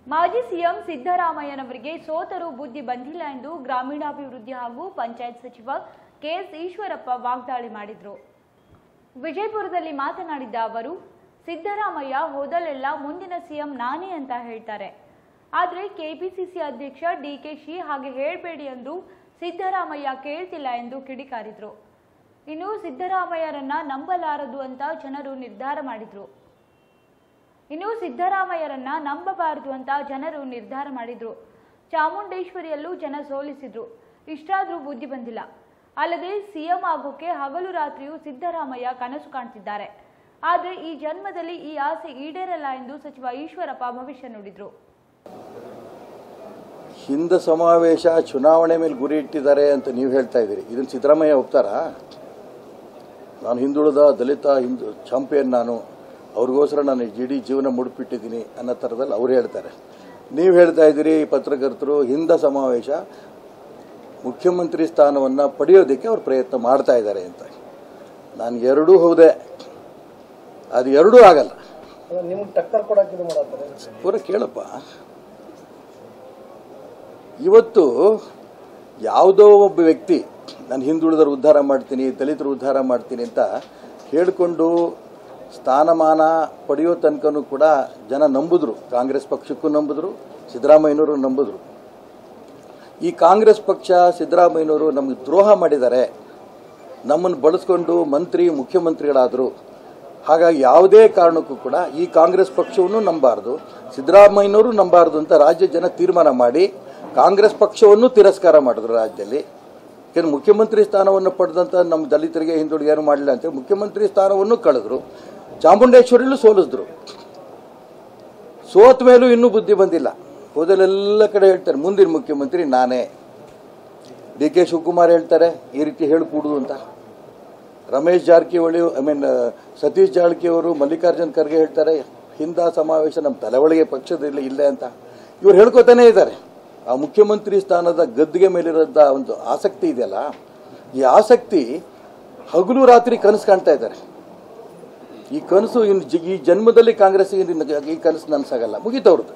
ಮಾಜಿ ಸಿಎಂ ಸಿದ್ದರಾಮಯ್ಯನವರಿಗೆ ಸೋತರೂ ಬುದ್ಧಿ ಬಂದಿಲ್ಲ ಎಂದು ಗ್ರಾಮೀಣಾಭಿವೃದ್ಧಿ ಹಾಗೂ ಪಂಚಾಯತ್ ಸಚಿವ ಕೆಎಸ್ ಈಶ್ವರಪ್ಪ ವಾಗ್ದಾಳಿ ಮಾಡಿದರು. ವಿಜಯಪುರದಲ್ಲಿ ಮಾತನಾಡಿದ ಅವರು, ಸಿದ್ದರಾಮಯ್ಯ ಹೋದಲೆಲ್ಲ ಮುಂದಿನ ಸಿಎಂ ನಾನೇ ಅಂತ ಹೇಳ್ತಾರೆ. ಆದರೆ ಕೆಪಿಸಿಸಿ ಅಧ್ಯಕ್ಷ ಡಿಕೆಶಿ ಹಾಗೆ ಹೇಳಬೇಡಿ ಎಂದು ಸಿದ್ದರಾಮಯ್ಯ ಕೇಳ್ತಿಲ್ಲ ಎಂದು ಕಿಡಿಕಾರಿದ್ರು. ಇನ್ನು ಸಿದ್ದರಾಮಯ್ಯರನ್ನ ನಂಬಲಾರದು ಅಂತ ಜನರು ನಿರ್ಧಾರ ಮಾಡಿದ್ರು. ಚಾಮುಂಡೇಶ್ವರಿಯಲ್ಲೂ ಜನ ಸೋಲಿಸಿದ್ರು. ಇಷ್ಟಾದ್ರೂ ಬುದ್ಧಿ ಬಂದಿಲ್ಲ. ಅಲ್ಲದೆ ಸಿಎಂ ಆಗೋಕೆ ಹಗಲು ರಾತ್ರಿಯೂ ಸಿದ್ದರಾಮಯ್ಯ ಕನಸು ಕಾಣ್ತಿದ್ದಾರೆ. ಆದರೆ ಈ ಜನ್ಮದಲ್ಲಿ ಈ ಆಸೆ ಈಡೇರಲ್ಲ ಎಂದು ಸಚಿವ ಈಶ್ವರಪ್ಪ ಭವಿಷ್ಯ ನುಡಿದ್ರು. ಹಿಂದ ಸಮಾವೇಶ ಚುನಾವಣೆ ಮೇಲೆ ಗುರಿ ಇಟ್ಟಿದ್ದಾರೆ ಅಂತ ನೀವು ಹೇಳ್ತಾ ಇದ್ದೀರಿ. ಇದನ್ನು ಸಿದ್ದರಾಮಯ್ಯ ಒಪ್ತಾರಾ? ನಾನು ಹಿಂದುಳಿದ ದಲಿತ ಚಾಂಪಿಯನ್, ನಾನು ಅವ್ರಿಗೋಸ್ಕರ ನಾನು ಇಡೀ ಜೀವನ ಮುಡುಪಿಟ್ಟಿದ್ದೀನಿ ಅನ್ನೋ ಥರದಲ್ಲಿ ಅವ್ರು ಹೇಳ್ತಾರೆ. ನೀವು ಹೇಳ್ತಾ ಇದ್ದೀರಿ ಪತ್ರಕರ್ತರು ಹಿಂದ ಸಮಾವೇಶ ಮುಖ್ಯಮಂತ್ರಿ ಸ್ಥಾನವನ್ನು ಪಡೆಯೋದಕ್ಕೆ ಅವ್ರು ಪ್ರಯತ್ನ ಮಾಡ್ತಾ ಇದ್ದಾರೆ ಅಂತ. ನಾನು ಎರಡೂ ಹೌದೆ, ಅದು ಎರಡೂ ಆಗಲ್ಲ. ಪೂರ ಕೇಳಪ್ಪ, ಇವತ್ತು ಯಾವುದೋ ಒಬ್ಬ ವ್ಯಕ್ತಿ ನಾನು ಹಿಂದುಳಿದರ ಉದ್ಧಾರ ಮಾಡ್ತೀನಿ, ದಲಿತರು ಉದ್ಧಾರ ಮಾಡ್ತೀನಿ ಅಂತ ಹೇಳಿಕೊಂಡು ಸ್ಥಾನಮಾನ ಪಡೆಯೋ ತನಕನೂ ಕೂಡ ಜನ ನಂಬಿದ್ರು. ಕಾಂಗ್ರೆಸ್ ಪಕ್ಷಕ್ಕೂ ನಂಬಿದ್ರು, ಸಿದ್ದರಾಮಯ್ಯನವರು ನಂಬಿದ್ರು. ಈ ಕಾಂಗ್ರೆಸ್ ಪಕ್ಷ ಸಿದ್ದರಾಮಯ್ಯನವರು ನಮಗೆ ದ್ರೋಹ ಮಾಡಿದ್ದಾರೆ, ನಮ್ಮನ್ನು ಬಳಸ್ಕೊಂಡು ಮುಖ್ಯಮಂತ್ರಿಗಳಾದರು. ಹಾಗಾಗಿ ಯಾವುದೇ ಕಾರಣಕ್ಕೂ ಕೂಡ ಈ ಕಾಂಗ್ರೆಸ್ ಪಕ್ಷವನ್ನು ನಂಬಾರ್ದು, ಸಿದ್ದರಾಮಯ್ಯನವರು ನಂಬಾರ್ದು ಅಂತ ರಾಜ್ಯ ಜನ ತೀರ್ಮಾನ ಮಾಡಿ ಕಾಂಗ್ರೆಸ್ ಪಕ್ಷವನ್ನು ತಿರಸ್ಕಾರ ಮಾಡಿದ್ರು ರಾಜ್ಯದಲ್ಲಿ. ಯಾಕೆಂದ್ರೆ ಮುಖ್ಯಮಂತ್ರಿ ಸ್ಥಾನವನ್ನು ಪಡೆದಂಥ ನಮ್ಮ ದಲಿತರಿಗೆ ಹಿಂದುಳಿಗೆ ಏನು ಮಾಡಲಿಲ್ಲ ಅಂತೇಳಿ ಮುಖ್ಯಮಂತ್ರಿ ಸ್ಥಾನವನ್ನು ಕಳೆದ್ರು. ಚಾಮುಂಡೇಶ್ವರಿಯಲ್ಲೂ ಸೋಲಿಸಿದ್ರು. ಸೋತ ಮೇಲೂ ಇನ್ನೂ ಬುದ್ಧಿ ಬಂದಿಲ್ಲ. ಹೋದಲೆಲ್ಲ ಕಡೆ ಹೇಳ್ತಾರೆ ಮುಂದಿನ ಮುಖ್ಯಮಂತ್ರಿ ನಾನೇ. ಡಿ.ಕೆ. ಶಿವಕುಮಾರ್ ಹೇಳ್ತಾರೆ ಈ ರೀತಿ ಹೇಳಿಕೂಡುದು ಅಂತ. ರಮೇಶ್ ಜಾರಕಿಹೊಳಿ ಸತೀಶ್ ಜಾರಕಿಹೊಳಿ, ಮಲ್ಲಿಕಾರ್ಜುನ್ ಖರ್ಗೆ ಹೇಳ್ತಾರೆ ಹಿಂದ ಸಮಾವೇಶ ನಮ್ಮ ತಲೆ ಒಳಗೆ ಪಕ್ಷದಲ್ಲಿ ಇಲ್ಲ ಅಂತ. ಇವ್ರು ಹೇಳ್ಕೊತಾನೆ ಇದ್ದಾರೆ. ಆ ಮುಖ್ಯಮಂತ್ರಿ ಸ್ಥಾನದ ಗದ್ದಿಗೆ ಮೇಲಿರೋದ ಒಂದು ಆಸಕ್ತಿ ಇದೆಯಲ್ಲ, ಈ ಆಸಕ್ತಿ ಹಗಲು ರಾತ್ರಿ ಕನಸು ಕಾಣ್ತಾ ಇದ್ದಾರೆ. ಈ ಕನಸು ಈ ಜನ್ಮದಲ್ಲಿ ಕಾಂಗ್ರೆಸ್ ಈ ಕನಸು ನನಸಾಗಲ್ಲ, ಮುಗೀತವ್ರದ್ದು.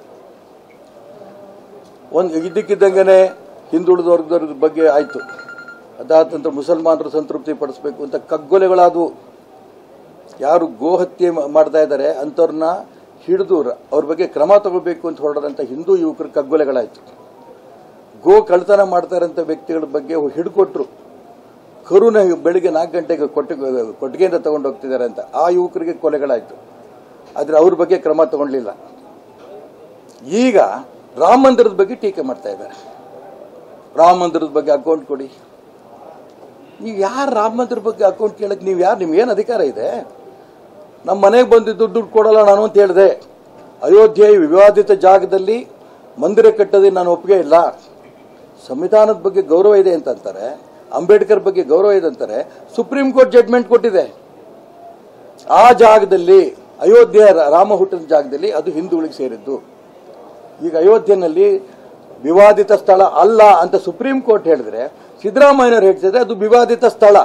ಇದ್ದಕ್ಕಿದ್ದಂಗೆ ಹಿಂದುಳಿದ ವರ್ಗದ ಬಗ್ಗೆ ಆಯಿತು, ಅದಾದ ನಂತರ ಮುಸಲ್ಮಾನರು ಸಂತೃಪ್ತಿ ಪಡಿಸಬೇಕು ಅಂತ ಕಗ್ಗೊಲೆಗಳಾದವು. ಯಾರು ಗೋಹತ್ಯೆ ಮಾಡ್ತಾ ಇದ್ದಾರೆ ಅಂಥವ್ರನ್ನ ಹಿಡಿದು ಅವ್ರ ಬಗ್ಗೆ ಕ್ರಮ ತಗೋಬೇಕು ಅಂತ ಹೊರಡೋದಂಥ ಹಿಂದೂ ಯುವಕರು ಕಗ್ಗೊಲೆಗಳಾಯಿತು. ಗೋ ಕಳ್ತನ ಮಾಡ್ತಾ ಇರೋಂಥ ವ್ಯಕ್ತಿಗಳ ಬಗ್ಗೆ ಹಿಡ್ಕೊಟ್ರು. ಕರುನ ಬೆಳಿಗ್ಗೆ 4 ಗಂಟೆಗೆ ಕೊಟ್ಟಿಗೆಯಿಂದ ತಗೊಂಡು ಹೋಗ್ತಿದ್ದಾರೆ ಅಂತ ಆ ಯುವಕರಿಗೆ ಕೊಲೆಗಳಾಯಿತು. ಆದರೆ ಅವ್ರ ಬಗ್ಗೆ ಕ್ರಮ ತಗೊಳ್ಳಿಲ್ಲ. ಈಗ ರಾಮ ಮಂದಿರದ ಬಗ್ಗೆ ಟೀಕೆ ಮಾಡ್ತಾ ಇದ್ದಾರೆ. ರಾಮ ಮಂದಿರದ ಬಗ್ಗೆ ಅಕೌಂಟ್ ಕೊಡಿ. ನೀವು ಯಾರು ರಾಮ ಮಂದಿರ ಬಗ್ಗೆ ಅಕೌಂಟ್ ಕೇಳಕ್ಕೆ ನೀವು ಯಾರು? ನಿಮ್ಗೇನು ಅಧಿಕಾರ ಇದೆ? ನಮ್ಮ ಮನೆಗೆ ಬಂದಿದ್ದು ದುಡ್ಡು ಕೊಡಲ್ಲ ನಾನು ಅಂತ ಹೇಳಿದೆ. ಅಯೋಧ್ಯೆ ವಿವಾದಿತ ಜಾಗದಲ್ಲಿ ಮಂದಿರ ಕಟ್ಟೋದಕ್ಕೆ ನಾನು ಒಪ್ಪಿಗೆ ಇಲ್ಲ. ಸಂವಿಧಾನದ ಬಗ್ಗೆ ಗೌರವ ಇದೆ ಅಂತಂತಾರೆ, ಅಂಬೇಡ್ಕರ್ ಬಗ್ಗೆ ಗೌರವ ಇದೆ ಅಂತಾರೆ. ಸುಪ್ರೀಂ ಕೋರ್ಟ್ ಜಡ್ಜ್ಮೆಂಟ್ ಕೊಟ್ಟಿದೆ. ಆ ಜಾಗದಲ್ಲಿ ಅಯೋಧ್ಯೆ ರಾಮ ಹುಟ್ಟಿದ ಜಾಗದಲ್ಲಿ ಅದು ಹಿಂದೂಗಳಿಗೆ ಸೇರಿದ್ದು. ಈಗ ಅಯೋಧ್ಯೆನಲ್ಲಿ ವಿವಾದಿತ ಸ್ಥಳ ಅಲ್ಲ ಅಂತ ಸುಪ್ರೀಂ ಕೋರ್ಟ್ ಹೇಳಿದ್ರೆ ಸಿದ್ದರಾಮಯ್ಯನವರು ಹೇಳ್ತಿದ್ರೆ ಅದು ವಿವಾದಿತ ಸ್ಥಳ.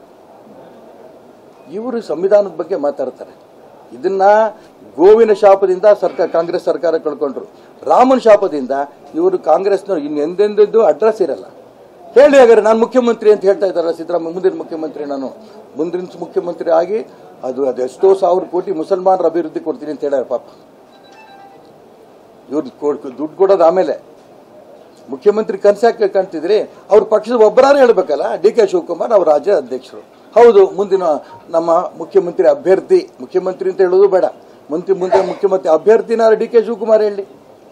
ಇವರು ಸಂವಿಧಾನದ ಬಗ್ಗೆ ಮಾತಾಡ್ತಾರೆ. ಇದನ್ನ ಗೋವಿನ ಶಾಪದಿಂದ ಕಾಂಗ್ರೆಸ್ ಸರ್ಕಾರ ಕಳ್ಕೊಂಡ್ರು. ರಾಮನ ಶಾಪದಿಂದ ಇವರು ಕಾಂಗ್ರೆಸ್ನವ್ರು ಇನ್ನೆಂದೆಂದೂ ಅಡ್ರೆಸ್ ಇರಲ್ಲ. ಹೇಳಿ ಹಾಗಾದ್ರೆ ನಾನು ಮುಖ್ಯಮಂತ್ರಿ ಅಂತ ಹೇಳ್ತಾ ಇದ್ದಾರಲ್ಲ ಸಿದ್ದರಾಮಯ್ಯ, ಮುಂದಿನ ಮುಖ್ಯಮಂತ್ರಿ ಆಗಿ ಅದು ಎಷ್ಟೋ 1000 ಕೋಟಿ ಮುಸಲ್ಮಾನರ ಅಭಿವೃದ್ಧಿ ಕೊಡ್ತೀನಿ ಅಂತ ಹೇಳ್ಯಾರ. ಪಾಪ ಇವ್ರು ದುಡ್ಡು ಕೊಡೋದು ಆಮೇಲೆ. ಮುಖ್ಯಮಂತ್ರಿ ಕನಸಾಕ ಕಾಣ್ತಿದ್ರಿ, ಅವ್ರ ಪಕ್ಷದ ಒಬ್ಬರಾರು ಹೇಳ್ಬೇಕಲ್ಲ. ಡಿ.ಕೆ. ಶಿವಕುಮಾರ್ ಅವ್ರ ರಾಜ್ಯ ಅಧ್ಯಕ್ಷರು. ಹೌದು, ಮುಂದಿನ ನಮ್ಮ ಮುಖ್ಯಮಂತ್ರಿ ಅಭ್ಯರ್ಥಿ, ಮುಖ್ಯಮಂತ್ರಿ ಅಂತ ಹೇಳೋದು ಬೇಡ, ಮುಂದೆ ಮುಖ್ಯಮಂತ್ರಿ ಅಭ್ಯರ್ಥಿನ ಡಿ.ಕೆ. ಶಿವಕುಮಾರ್ ಹೇಳಿ.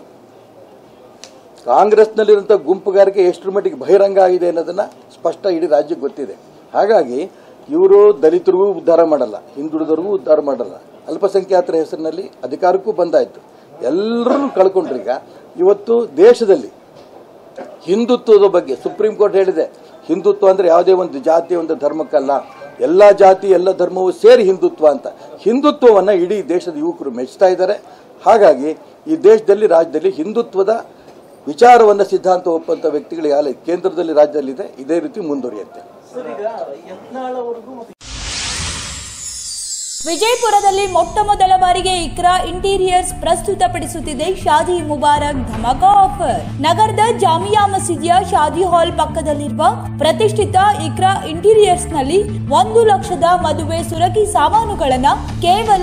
ಕಾಂಗ್ರೆಸ್ನಲ್ಲಿರುವಂಥ ಗುಂಪುಗಾರಿಕೆ ಎಷ್ಟರ ಮಟ್ಟಿಗೆ ಬಹಿರಂಗ ಆಗಿದೆ ಅನ್ನೋದನ್ನ ಸ್ಪಷ್ಟ ಇಡೀ ರಾಜ್ಯಕ್ಕೆ ಗೊತ್ತಿದೆ. ಹಾಗಾಗಿ ಇವರು ದಲಿತರಿಗೂ ಉದ್ಧಾರ ಮಾಡಲ್ಲ, ಹಿಂದುಳಿದರಿಗೂ ಉದ್ಧಾರ ಮಾಡಲ್ಲ. ಅಲ್ಪಸಂಖ್ಯಾತರ ಹೆಸರಿನಲ್ಲಿ ಅಧಿಕಾರಕ್ಕೂ ಬಂದಾಯ್ತು, ಎಲ್ಲರೂ ಕಳ್ಕೊಂಡ್ರೀಗ. ಇವತ್ತು ದೇಶದಲ್ಲಿ ಹಿಂದುತ್ವದ ಬಗ್ಗೆ ಸುಪ್ರೀಂ ಕೋರ್ಟ್ ಹೇಳಿದೆ, ಹಿಂದುತ್ವ ಅಂದ್ರೆ ಯಾವುದೇ ಒಂದು ಜಾತಿ ಒಂದು ಧರ್ಮಕ್ಕಲ್ಲ, ಎಲ್ಲ ಜಾತಿ ಎಲ್ಲ ಧರ್ಮವೂ ಸೇರಿ ಹಿಂದುತ್ವ ಅಂತ. ಹಿಂದುತ್ವವನ್ನು ಇಡೀ ದೇಶದ ಯುವಕರು ಮೆಚ್ಚುತ್ತಾ ಇದ್ದಾರೆ. ಹಾಗಾಗಿ ಈ ದೇಶದಲ್ಲಿ ರಾಜ್ಯದಲ್ಲಿ ಹಿಂದುತ್ವದ ವಿಚಾರವನ್ನು ಸಿದ್ಧಾಂತ ಒಪ್ಪಂತ ವ್ಯಕ್ತಿಗಳು ಯಾರು ಕೇಂದ್ರದಲ್ಲಿ ರಾಜ್ಯದಲ್ಲಿದೆ, ಇದೇ ರೀತಿ ಮುಂದುವರಿಯುತ್ತೆ. ವಿಜಯಪುರದಲ್ಲಿ ಮೊಟ್ಟ ಮೊದಲ ಬಾರಿಗೆ ಇಕ್ರಾ ಇಂಟೀರಿಯರ್ಸ್ ಪ್ರಸ್ತುತಪಡಿಸುತ್ತಿದೆ ಶಾದಿ ಮುಬಾರಕ್ ಧಮಾಕಾ ಆಫರ್. ನಗರದ ಜಾಮಿಯಾ ಮಸೀದಿಯ ಶಾದಿ ಹಾಲ್ ಪಕ್ಕದಲ್ಲಿರುವ ಪ್ರತಿಷ್ಠಿತ ಇಕ್ರಾ ಇಂಟೀರಿಯರ್ಸ್ ನಲ್ಲಿ 1 ಲಕ್ಷದ ಮದುವೆ ಸುರಗಿ ಸಾಮಾನುಗಳನ್ನ ಕೇವಲ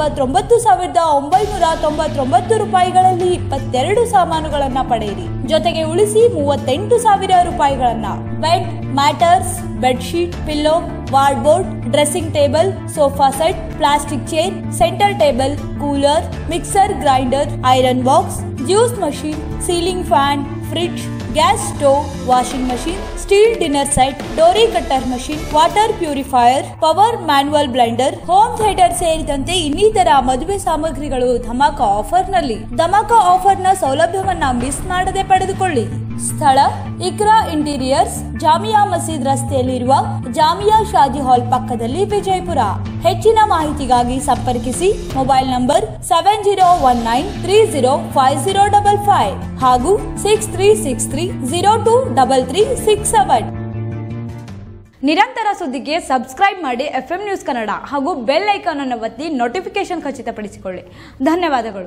69,999 ರೂಪಾಯಿಗಳಲ್ಲಿ 22 ಸಾಮಾನುಗಳನ್ನ ಪಡೆಯಿರಿ. ಜೊತೆಗೆ ಉಳಿಸಿ 38,000 ರೂಪಾಯಿಗಳನ್ನ. Bed, mattress, bedsheet, pillow, wardrobe, dressing table, sofa set, plastic chair, centre table, cooler, mixer grinder, iron box, juice machine, ceiling fan, fridge, gas stove, washing machine, steel dinner set, ಡೋರಿ cutter machine, water purifier, power manual blender, home theatre ಸೇರಿದಂತೆ ಇನ್ನಿತರ ಮದುವೆ ಸಾಮಗ್ರಿಗಳು dhamaka offer ನಲ್ಲಿ. Dhamaka offer ನ ಸೌಲಭ್ಯವನ್ನ miss ಮಾಡದೆ ಪಡೆದುಕೊಳ್ಳಿ. ಸ್ಥಳ ಇಕ್ರಾ ಇಂಟೀರಿಯರ್ಸ್, ಜಾಮಿಯಾ ಮಸೀದ್ ರಸ್ತೆಯಲ್ಲಿರುವ ಜಾಮಿಯಾ ಶಾದಿ ಹಾಲ್ ಪಕ್ಕದಲ್ಲಿ, ವಿಜಯಪುರ. ಹೆಚ್ಚಿನ ಮಾಹಿತಿಗಾಗಿ ಸಂಪರ್ಕಿಸಿ ಮೊಬೈಲ್ ನಂಬರ್ 7019305055 ಹಾಗೂ 6363023367. ನಿರಂತರ ಸುದ್ದಿಗೆ ಸಬ್ಸ್ಕ್ರೈಬ್ ಮಾಡಿ FM ನ್ಯೂಸ್ ಕನ್ನಡ ಹಾಗೂ ಬೆಲ್ ಐಕಾನ್ ಅನ್ನು ಒತ್ತಿ ನೋಟಿಫಿಕೇಶನ್ ಖಚಿತಪಡಿಸಿಕೊಳ್ಳಿ. ಧನ್ಯವಾದಗಳು.